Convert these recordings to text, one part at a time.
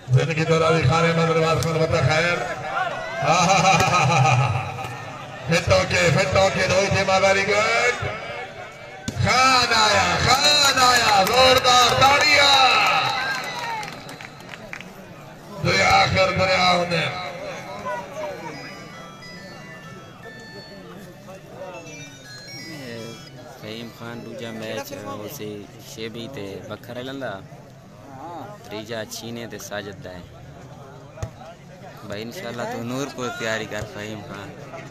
जिंदगी दौरानी खाने में दरबार खान बता खैर फिटों के रोई थे वेरी गुड खान आया जोरदार ताड़िया दुनिया आखिर दुनिया उन्हें फहीम खान दूजा मैच उसे शेबी ते बखर लंदा त्रीजा छीने ते साजिद है भाई इंशाल्लाह तो नूरपुर तैयारी कर फहीम खान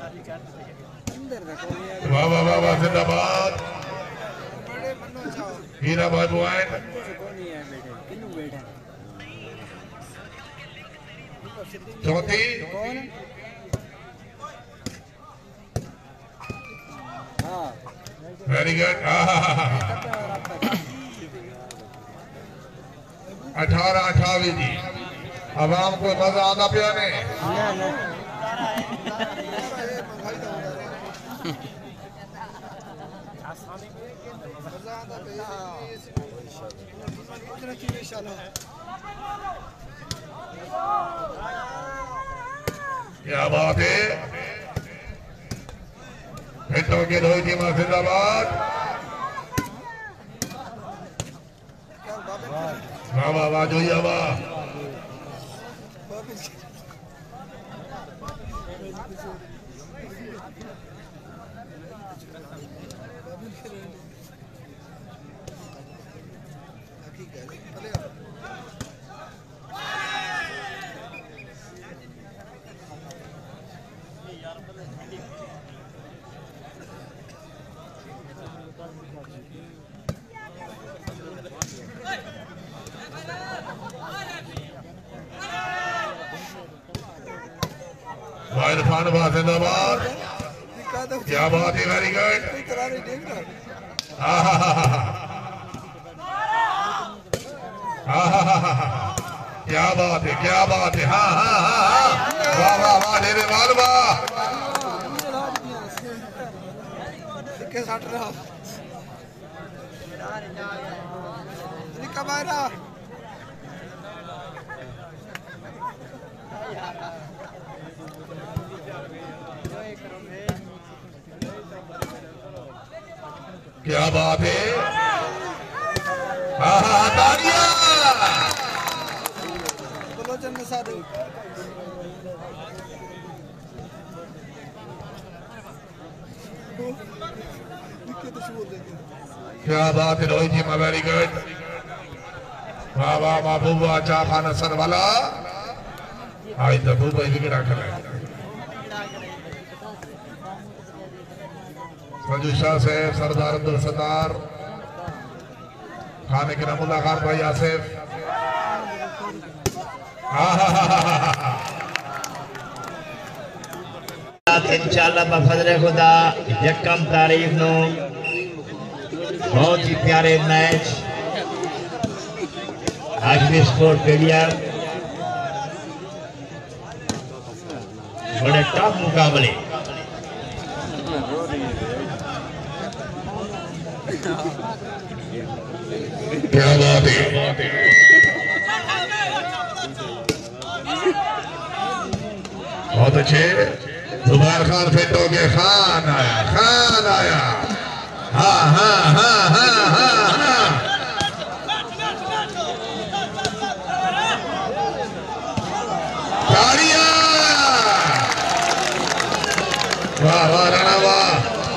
वाह वाह वाह वाह जिंदाबाद हीरा भाई बुआन चौथी वेरी गुड 18-28 जी आवाम को मजा आता पिया ने क्या बात है फिटों के रोई टीम जिंदाबाद वाह वाह वाह जोइया वाह इरफान जिंदाबाद क्या बात है वेरी गुड क्या बात है हाँ वाह वाह वाह डेरे मालवा क्या बात है तालियां क्या बात है रोहित जी वेरी गुड वाह वाह महबूबा चा खान असर वाला आज तो महबूबा विकेट रखा है संजू शाह से सरदार अब्दुल सत्तार खाने के नमूला खान भाई आसिफ इंशाअल्लाह बफजर खुदा यकम तारीख नो बहुत ही प्यारे मैच हाशमी स्पोर्ट स्टेडियम बड़े टफ मुकाबले क्या बात है बहुत अच्छे जुबैर खान फिट हो गए खान आया हाँ हाँ हाँ हाँ हाँ हाँ तालियां वाह वाह राणा वाह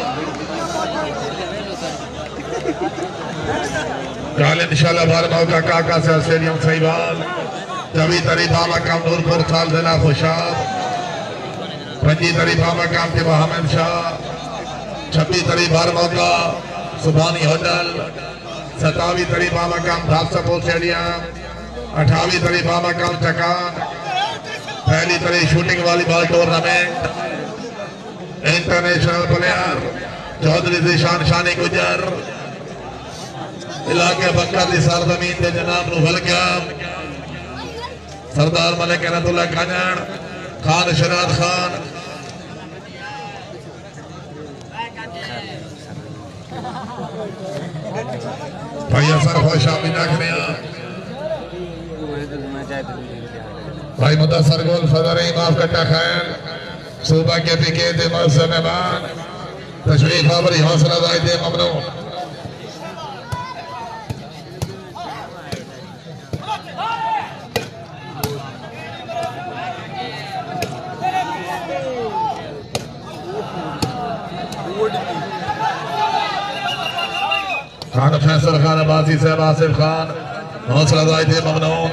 कल इंशाल्लाह बार मौका काका से स्टेडियम सहीवाल जबी तरीफा मकाम नूरपुर साल देना खुशाब 25 तरीफा मकाम के मोहम्मद शाह 26 तरीफा मौका सुभानी होटल 27 तरीफा मकाम धासपुर स्टेडियम 28 तरीफा मकाम चकान पहली तारीख shooting volleyball tournament international player Chaudhry Zeeshan Shani गुजर इलाके बक्का की सरजमीन के जनाब वेलकम सरदार मलिक अनतुल्ला कानड़ खान शराद खान भैया सर खुश आप भी रख रहे हैं भाई मुदस्सर गोल फदर इमाम कट्टा खैर सुबह के पिके दे मज़मेबान तशरीफ आवरी हौसला दाई दे ममनून खान फैसल खान अब्बासी साहब आसिफ खान हौसला दाई दे ममनून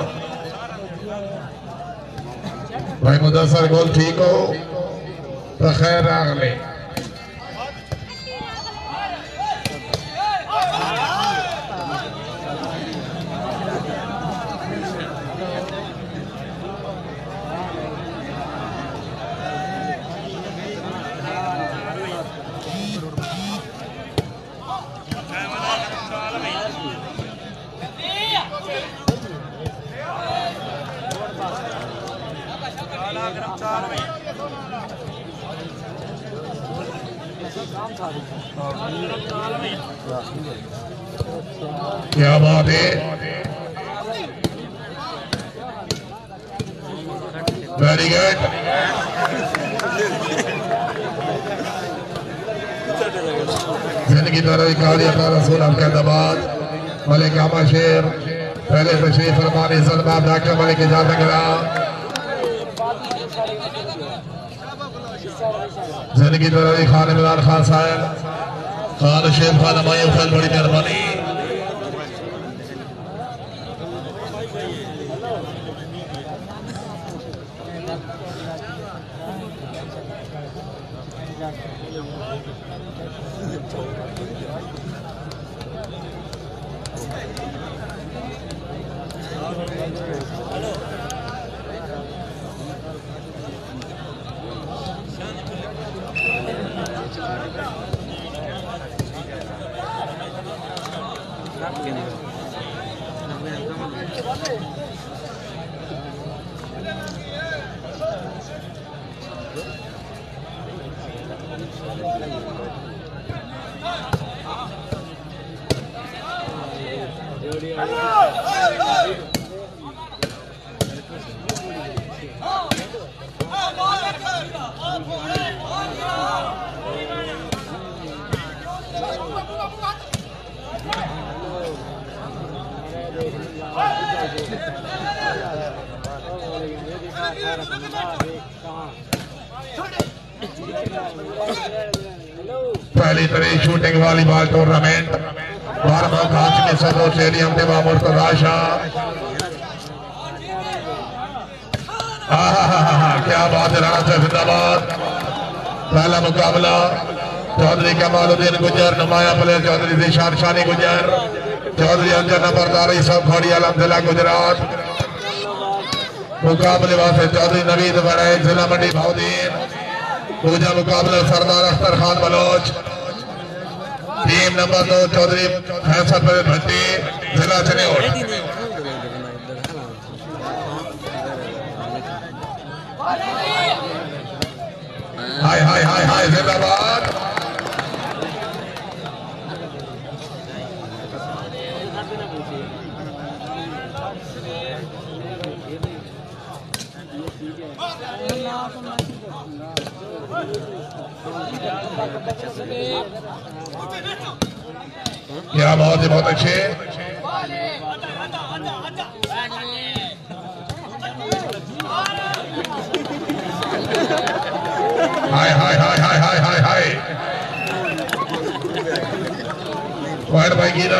भाई मुदस्सर गोल ठीक हो तो खैर आगले क्या बात है वेरी गुड जिंदगी तरह काली रसूल अहमदाबाद मलिक आमा शेर पहले तशरीफ फरमाने सलमा डॉक्टर मलिक इजाजत जिंदगी तरह खान इमरान खान साहब खान शेख खान मायूब खान बड़ी मेहरबानी पहली तरह शूटिंग वॉलीबॉल टूर्नामेंट कांच के सदर स्टेडियम के मामूर तदाशा क्या बात है राणा साहब जिंदाबाद। पहला मुकाबला चौधरी कमालुद्दीन गुजर नुमाया प्लेयर चौधरी जीशान शानी गुजर चौधरी अंजन नंबरदारी सब खड़ी अलहमदिल्ला गुजरात। मुकाबले वास्ते चौधरी नवीद बड़े जिला मंडी भाउदीन। दूजा मुकाबला सरदार अख्तर खान बलोच टीम नंबर 2 चौधरी फैसल भट्टी जिला चनेौट। हाय हाय हाय हाय जिंदाबाद। क्या बात है, बहुत अच्छे। हाय हाय हाय हाय हाय हाय हाय पॉइंट भाई गिरा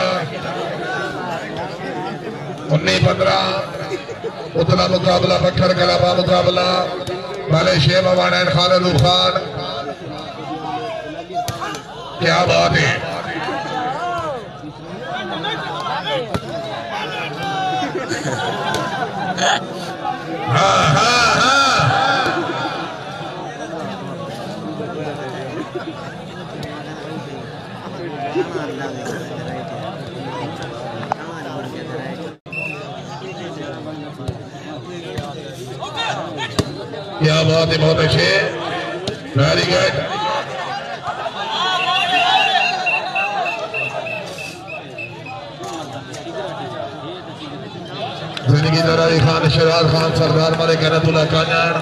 19-15। उतला मुकाबला पत्थर कलाबा मुकाबला वाले शेब अवान खालिद खान। क्या बात है। हाँ हाँ हाँ क्या बात है, बहुत अच्छे, वेरी गुड। जिंदगी दराई खान शिराज खान सरदार मलिक अनतुल्लाह कांजर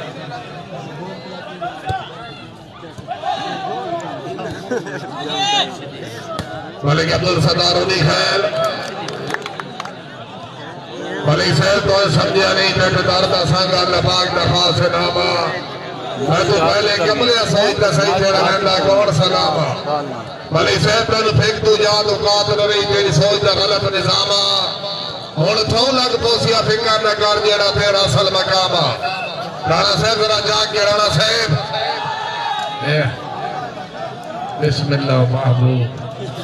मलिक अब्दुल सत्तार उदी खैर मलिक साहब तो समझा नहीं ठेकेदार का संग अल्लाह पाक दफा से नामा मैं तो पहले कमले सोचता सही तेरा रहना कौन सलामा मलिक साहब तेन फेंक तू याद औकात न रही तेरी सोच का गलत निजामा हुण थों लग पोसिया फिकर न कर जेड़ा तेरा असल मकामा राणा साहब जरा जाग के राणा साहब बिस्मिल्लाह महबूब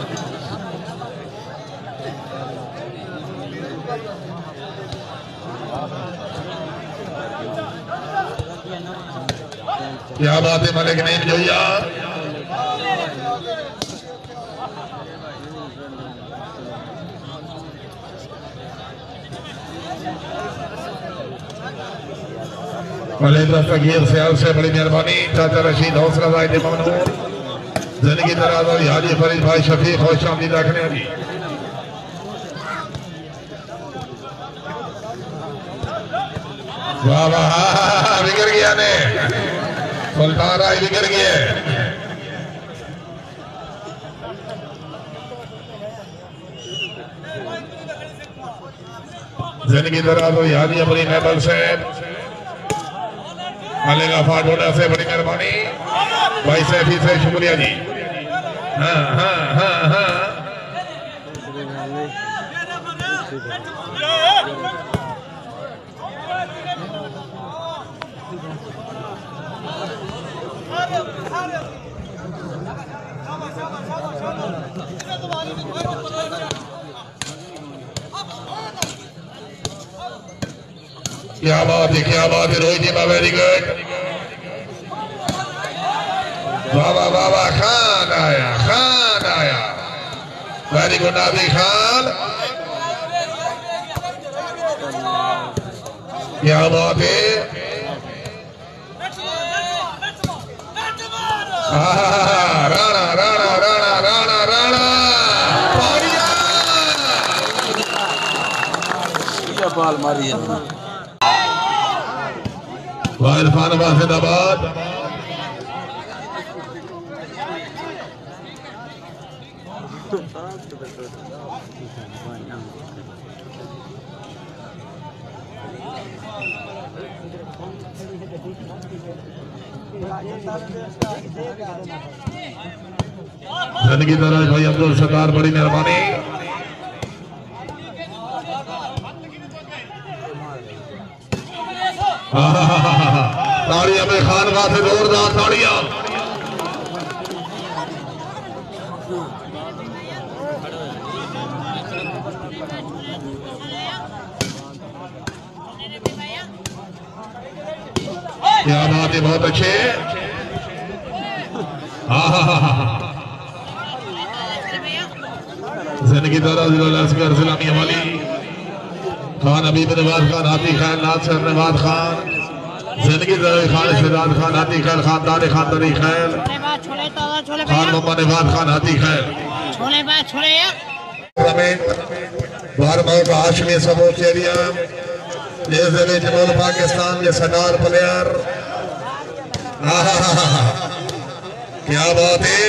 क्या बात है मलिक नहीं जोया मलिक दस्तगीर सयाल से बड़ी मेहरबानी चाचा रशीद हौसला भाई ममनून जिंदगी दराज और हाजी फरीद भाई शफीक खुश आमदीद रखने की वाह वाह बिगड़ गया ने सुल्तान राय बिगड़ गया जिंदगी दराज हो हाजी अपनी महबल से मलेगा फाटोड़ा से बड़ी मेहरबानी भाई सैफी से शुक्रिया जी हाँ हाँ हाँ हाँ क्या बात है रोहित जी वेरी गुड बाबा बाबा खान आया वेरी गुड नाबी खान क्या बात है राणा राणा राणा राणा राणा बाल मारी है वाहिद खान वाहिदाबाद जिंदगी दराज भाई अब्दुल सत्तार बड़ी मेहरबानी ताड़ियां में खान से जोरदार ताड़ियां क्या बात है बहुत अच्छे जिंदगी दराज जिलामी वाली खान हबीब नवाज खान हाथी खान नासिर नवाज खान जिंदगी खान शहजाद खान हाथी खैर खानदान खानदानी खैर खान मोहम्मद नवाज खान हाथी खैर बार बहुत हाशमी सबो चेरिया पाकिस्तान के सरदार प्लेयर क्या बात है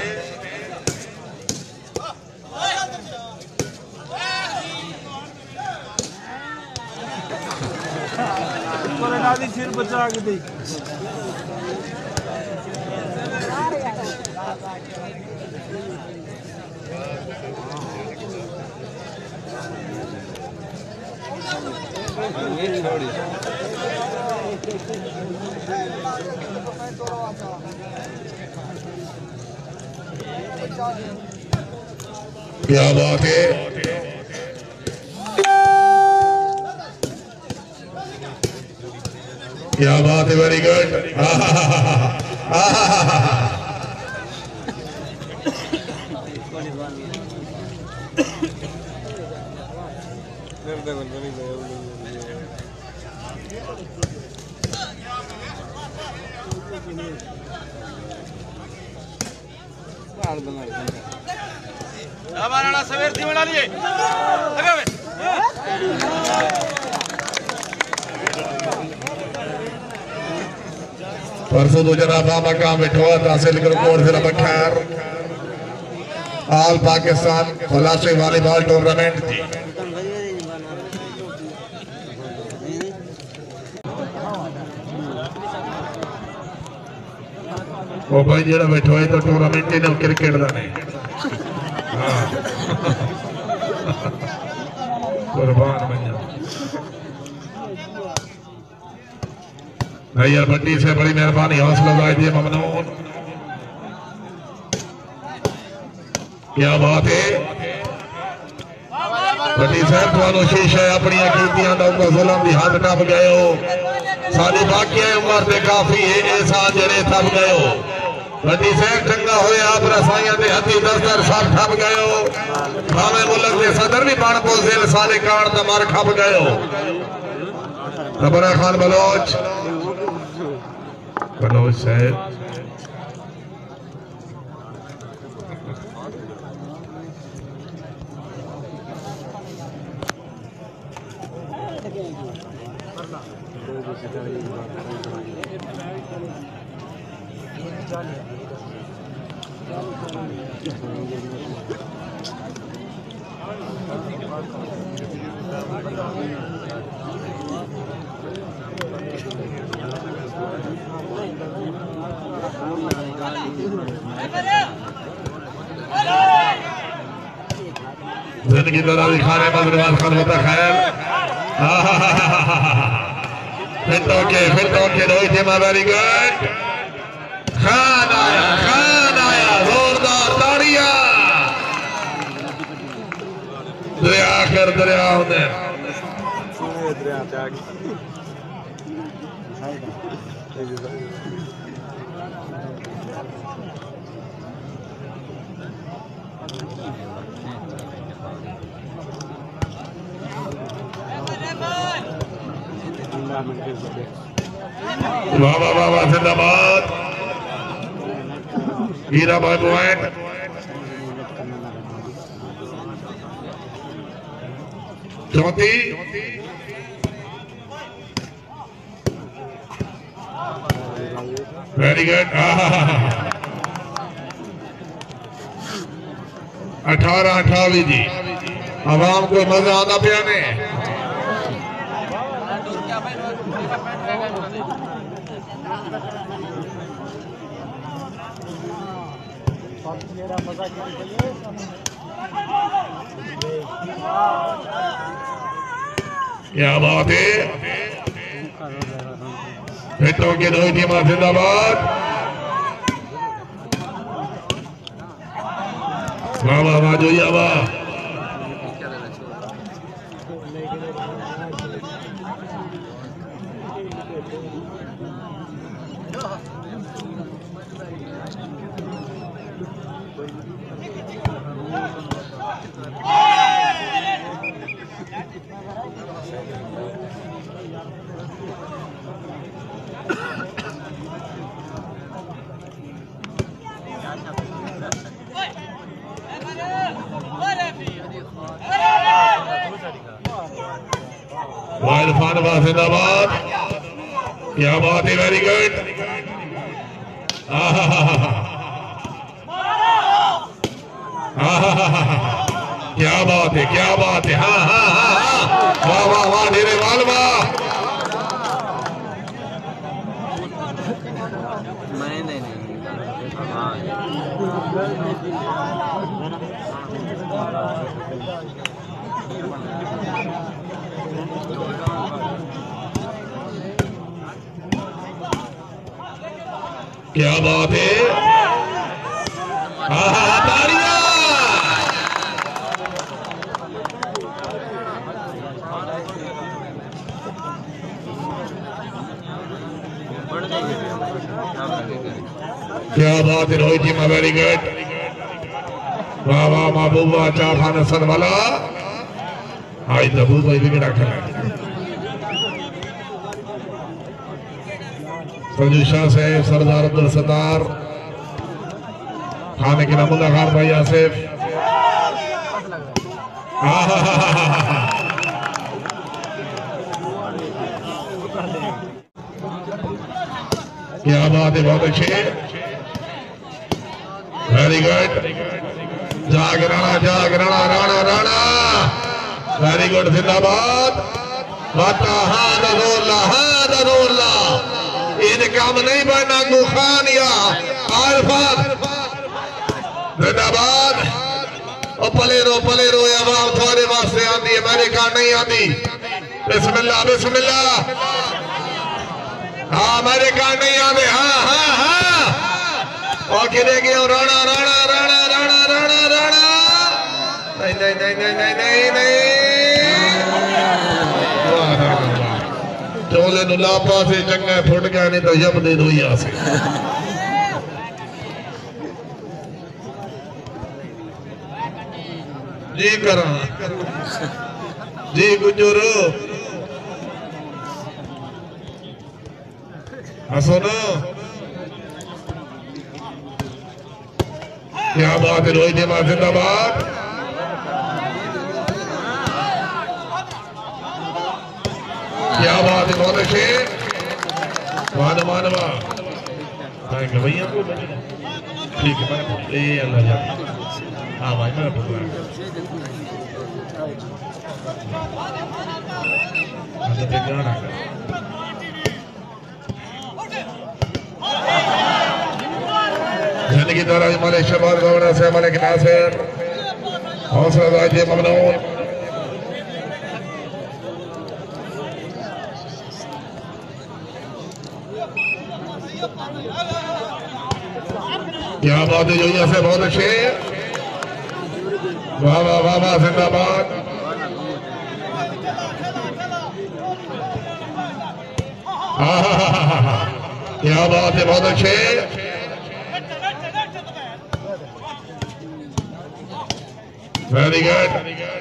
सिर बचा के दे क्या बात है क्या बात है वेरी गुड हमारा सवेर थी बना लिए परसों तो जनाब मकाम बिठवा हासिल कर कोड से बखैर all Pakistan classic volleyball tournament थी। वो भाई जेड़ा बैठो है तो टूर्नामेंट ही ना क्रिकेट का नहीं। कुर्बान बन जा भाई यार, बड्डी से बड़ी मेहरबानी, हौसला अफजाई दी ममनून। क्या बात है बड्डी साहब, तुहानू शीशा अपनी कीतियां दा जुल्म दी हद टप गए हो। साडी बाकी उम्र ते काफी है एहसान जड़े थप गए हो। बड्डी साहब चंगा होए आप रसाइयां दे हथी दस्तर सब ठप गए हो। भावे मुल्क दे सदर भी बन पो जिल साले कान दा मार खप गए हो। रबरा खान बलोच साहब जिंदगी तरह दिखाने मजरवाल खान होता खैर। फिर तो के रोई थे वेरी गुड। खान आया जोरदार ताड़ियां। दरिया कर दरिया होते वाह वाह वाह जिंदाबाद। हीरा भाई पॉइंट चौथी वेरी गुड। 18-28 जी आवाम को मजा आता पिया ने। क्या बात है, हिटों के दो टीम जिंदाबाद। वाह वाह वाह जोया वाह। जिंदाबाद। क्या बात है, वेरी गुड। क्या बात है, क्या बात है। हाँ हाँ हाँ हाँ, वाह वाह वाह ढेरे वाल वाह। क्या बात है, तालियां। क्या बात है रोहित जी, वेरी गुड। वाह वाह महबूबा चार खान असद वाला। आज दबू भाई भी गिरा खेला। संजू शाह साहब, सरदार अब्दुल सत्तार, खाने के नमूना खान भाई आसिफ। क्या बात है, बहुत अच्छे, very good, Jag Rana, Jag Rana, Rana Rana, very good, जिंदाबाद, बाता हाँ दरोला, इन काम नहीं बनना गुखान या आरफात, जिंदाबाद, और पले रो आवाम थोड़े वास्ते आती है, मेरे का नहीं आती, बिस्मिल्लाह बिस्मिल्लाह, हाँ मेरे का नहीं आते, हाँ, और किधर गया राणा राणा राणा राणा राणा राणा, नहीं, चोले नु लापा से चंगा फुट गया, नहीं तो जब दे दो यहाँ से। जी करा, जी गुजरो, सुनो, क्या बात है, रोहित मां जिंदाबाद, क्या बात है, बहुत अच्छे, मानवा भैया, ठीक है, मैं अल्लाह जान, हाँ भाई मेरा पुत्र जिंदगी द्वारा हमारे शबाद गवर्नर से हमारे नासिर हौसला राज्य ममनून, क्या बात है, जो यहाँ से बहुत अच्छे, वाह वाह वाह वाह, जिंदाबाद, क्या बात है, बहुत अच्छे, वेरी गुड,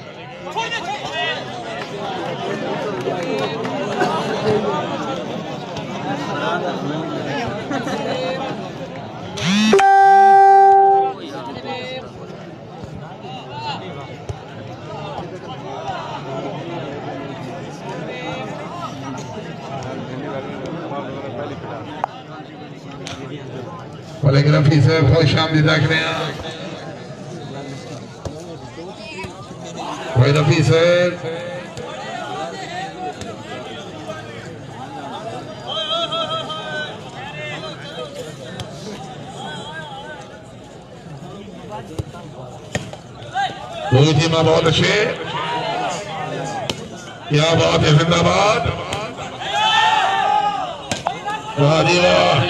वालेकुम रफी साहब, खुश आमदीद देख रहे हैं भाई रफी साहब, दो टीम बहुत अच्छे, क्या बात है, जिंदाबाद, वाह जी वाह,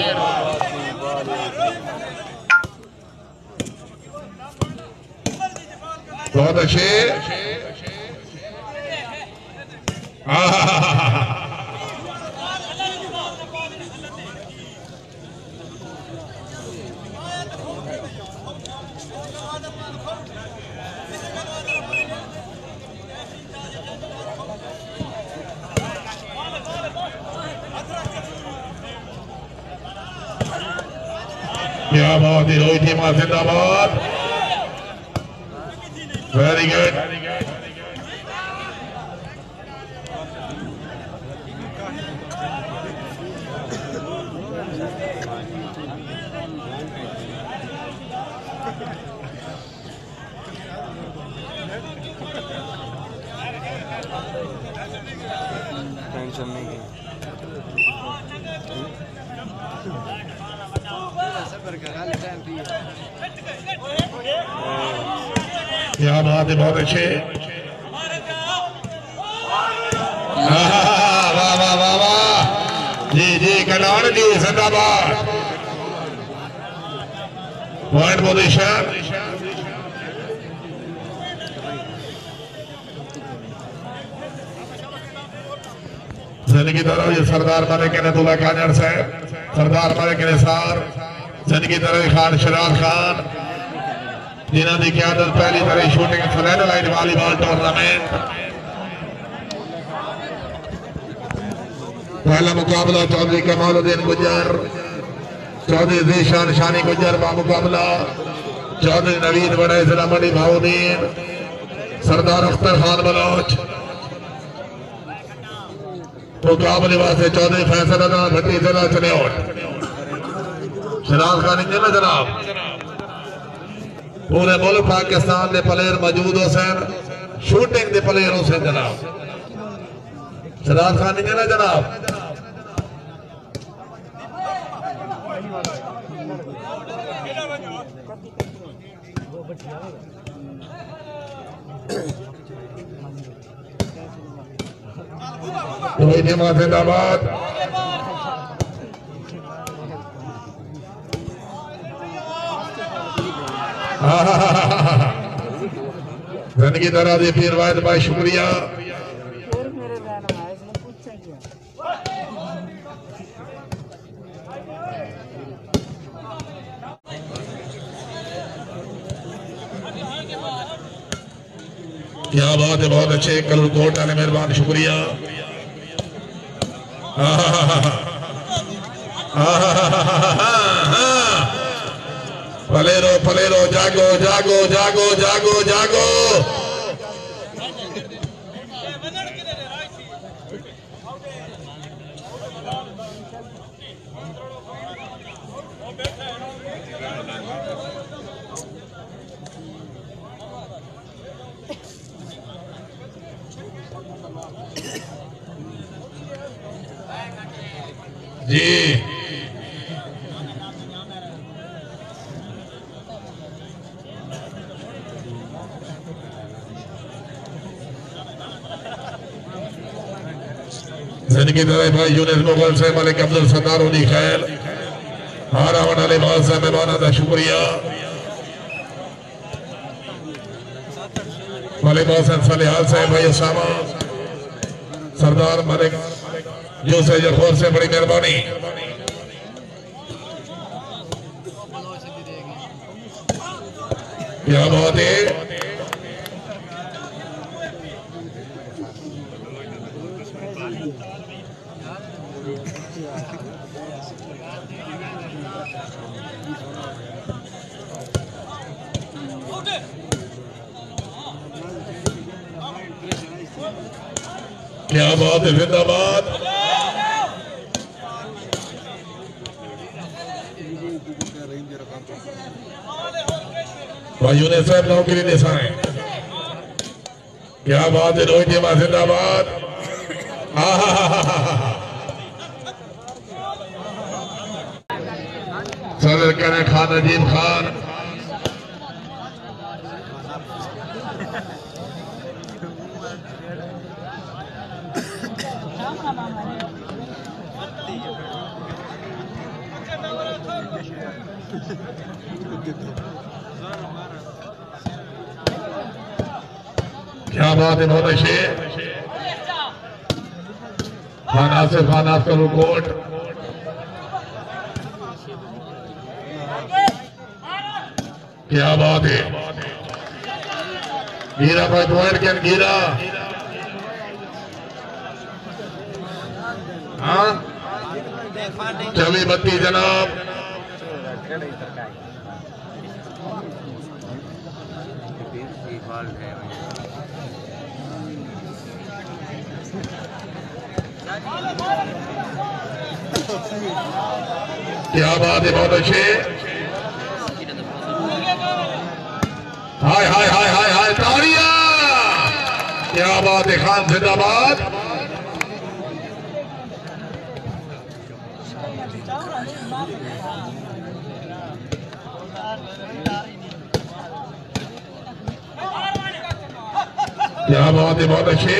बहुत अच्छे, क्या बात है, रोहित टीम जिंदाबाद, वेरी गुड, टेंशन नहीं, क्या बात है, बहुत अच्छे, वाह वाह वाह वाह, जी कल्याण जी जिंदाबाद, पॉइंट पोजीशन, जिंदगी तरह ये सरदार मलिक नतुल्लाह काजर साहब, सरदार मलिक निसार, जिंदगी तरह खान शराफ खान, जिन्हों की क्यादत पहली तरह शूटिंग फ्लैडलाइट वॉलीबॉल टूर्नामेंट, पहला मुकाबला चौधरी कमालुद्दीन गुजर, चौधरी जीशान शानी गुजर बा मुकाबला चौधरी नवीन बड़े जिला मंडी भाउद्दीन, सरदार अख्तर खान बलोच, मुकाबले वास्ते चौधरी फैसल भट्टी जिला चनेौट शराज खान इंजन जनाब पूरे मुल्क पाकिस्तान के प्लेयर मौजूद हो सन शूटिंग के प्लेयर हो सन जनाब शराज खान इंजन जनाब जिंदाबाद जिंदगी तरह दे पीर वाहिद भाई शुक्रिया क्या बात है बहुत अच्छे कलर कोट आने मेहरबान शुक्रिया फलेरो जागो जागो जागो जागो जागो जी जिंदगी तरह भाई यूनिस मुगल से मलिक अब्दुल सत्तार उन्हीं खैर हारा वाले बहुत से मेहमानों का शुक्रिया मलिक मोहसिन सलिहाल साहब भाई उसामा सरदार मलिक यूसुफ जफर से बड़ी मेहरबानी क्या बात है क्या बात है जिंदाबाद भाइयों ने सब नौकरी निशाए क्या बात है रोहित जमा जिंदाबाद सदर कहने खान अजीब खान क्या बात है बहुत अच्छे खाना से खाना करो कोट क्या बात है गिरा भाई पॉइंट कैन गिरा हाँ 24-32 जनाब क्या बात है बहुत अच्छे हाय हाय हाय हाय हाय तालियां क्या बात है खान जिंदाबाद क्या बात है बहुत अच्छे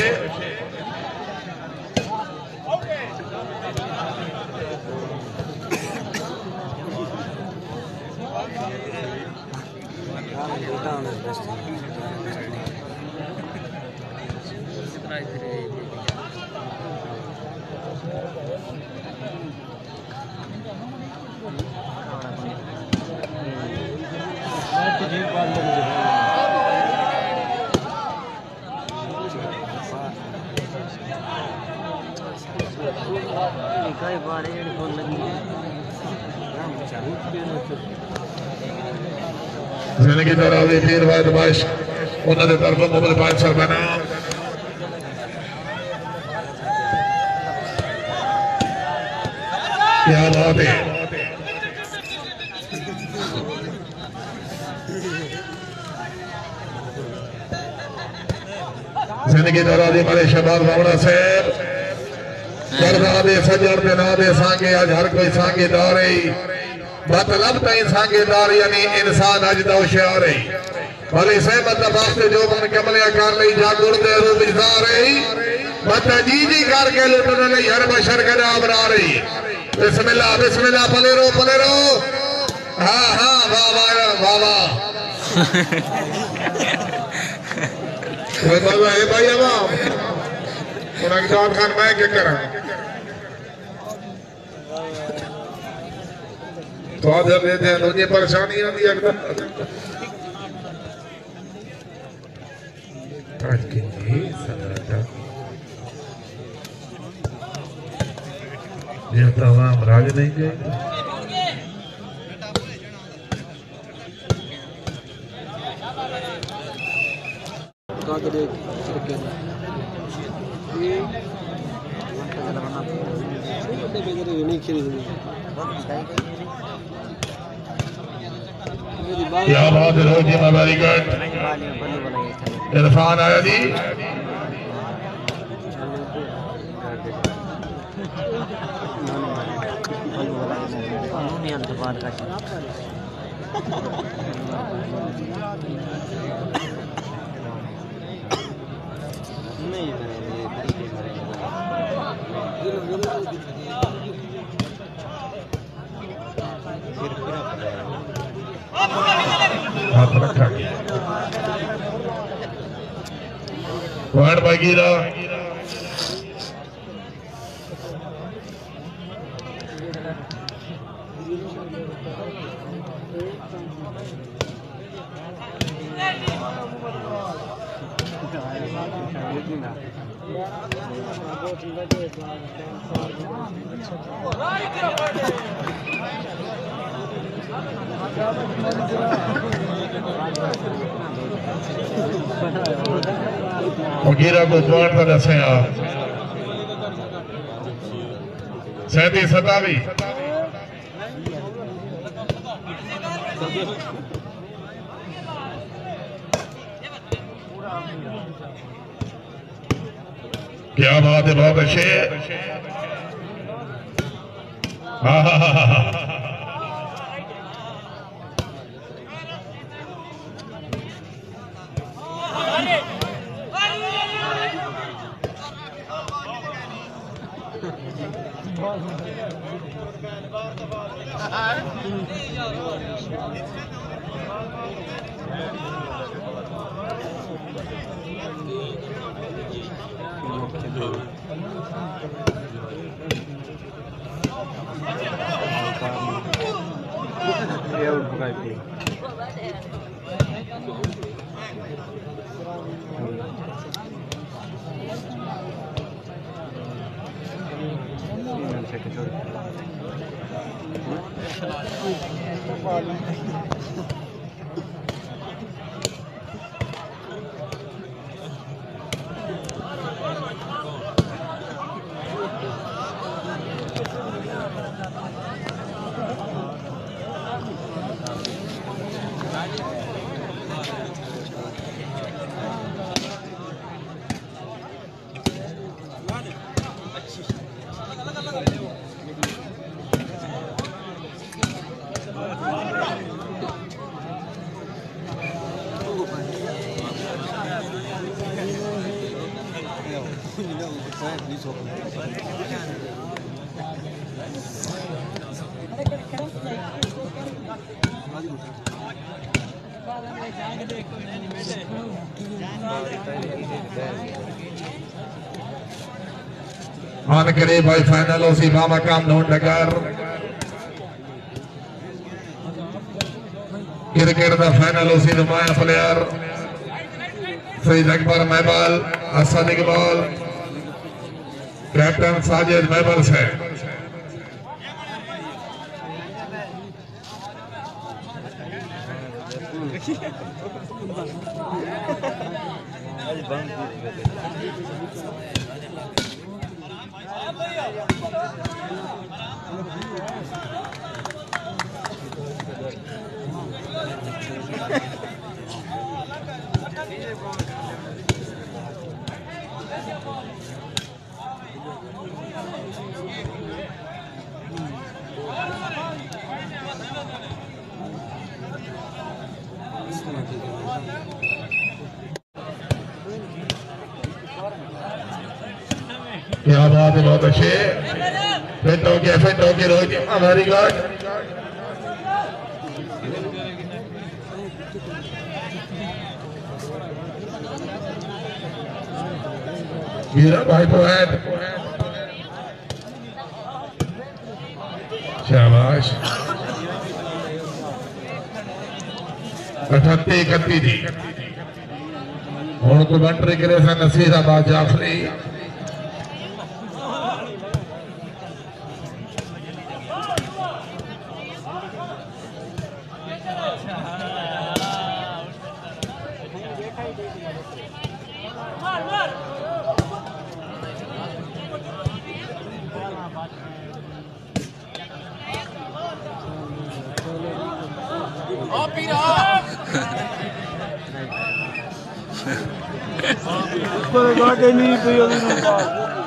जिंदगी तरह पीर वाहिद बाश उन्होंने तरफ मोबाइल 5 बना क्या बात है। जिंदगी दराजी मारे शहबाज बावड़ा साहब दरदा दे सजण दे ना दे सांगे अज हर कोई सांगेदार है मतलब ताई सांगेदार यानी इंसान अज दा होशियार है भले सहमत वास्ते जो मन कमलिया कर ली जागुड़ दे रूप इजार है मत जी करके लुटने लई हर बशर के नाम बना रही बिस्मिल्लाह बिस्मिल्लाह पले रो हाँ हाँ वाह वाह वाह वाह है भाई अवाम उनकी खान मैं क्या करा तो आज देते हैं मुझे परेशानी आती है आज के लिए ये तमाम राज नहीं गए क्या बात है रोजी वेरी गुड इरफान आया जी हाथ रखा गया वर्ड बगीरा वगीरा को पॉइंट का दसे 37-27 क्या बात है बहुत अच्छे मान करे भाई फाइनल उसी मामा काम ढूंढ नगर क्रिकेट का फाइनल उसी नुमाया प्लेयर सईद अकबर महबल हसन इकबाल कैप्टन साजिद महबल से क्या बात है, बहुत अच्छे फिट हो के रोहित वेरी गुड। मीरा भाई पॉइंट, शाबाश 38-31 जी। हुण कमेंटरी करे सन नसीराबाद जाफरी। उसको गाड़ी नहीं पी